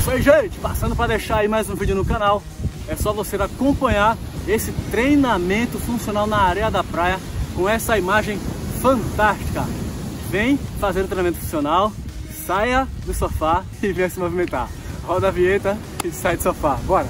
isso aí, gente, passando para deixar aí mais um vídeo no canal. É só você acompanhar esse treinamento funcional na areia da praia com essa imagem fantástica. Vem fazer o treinamento funcional, saia do sofá e venha se movimentar. Roda a vinheta e sai do sofá, bora!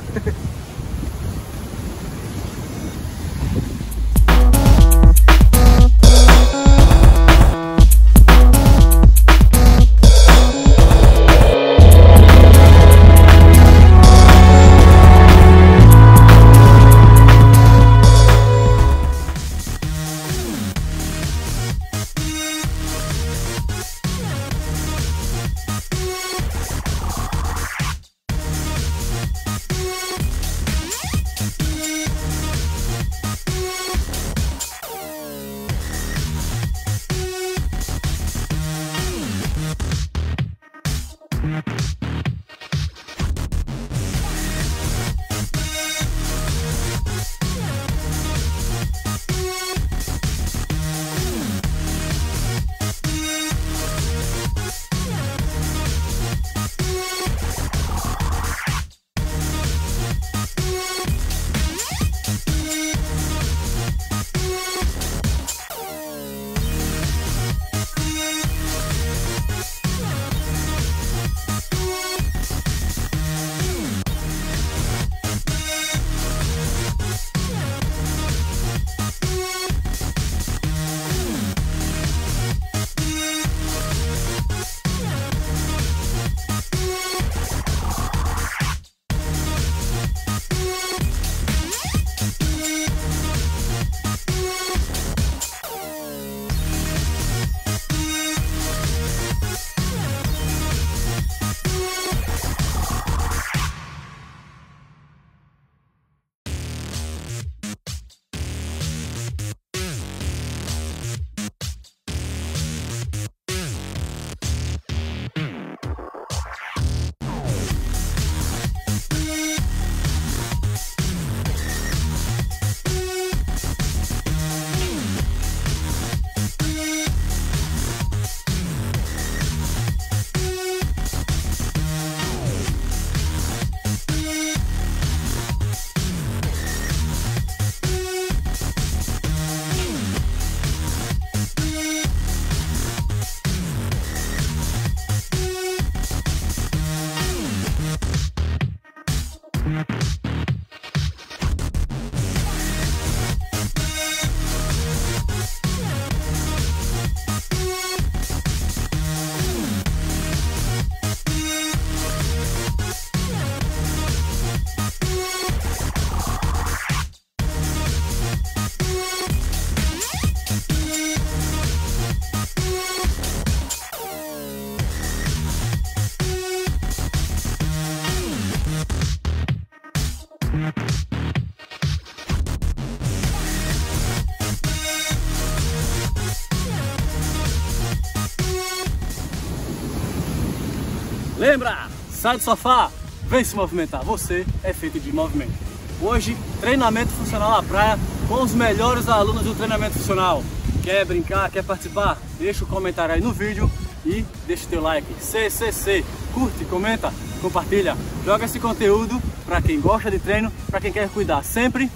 Lembra, sai do sofá, vem se movimentar, você é feito de movimento. Hoje, treinamento funcional na praia com os melhores alunos do treinamento funcional. Quer brincar, quer participar? Deixa o comentário aí no vídeo e deixa o teu like. CCC, curte, comenta, compartilha. Joga esse conteúdo para quem gosta de treino, para quem quer cuidar sempre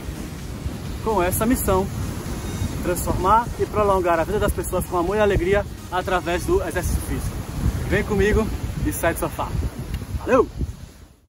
com essa missão. Transformar e prolongar a vida das pessoas com amor e alegria através do exercício físico. Vem comigo e sai do sofá. Valeu!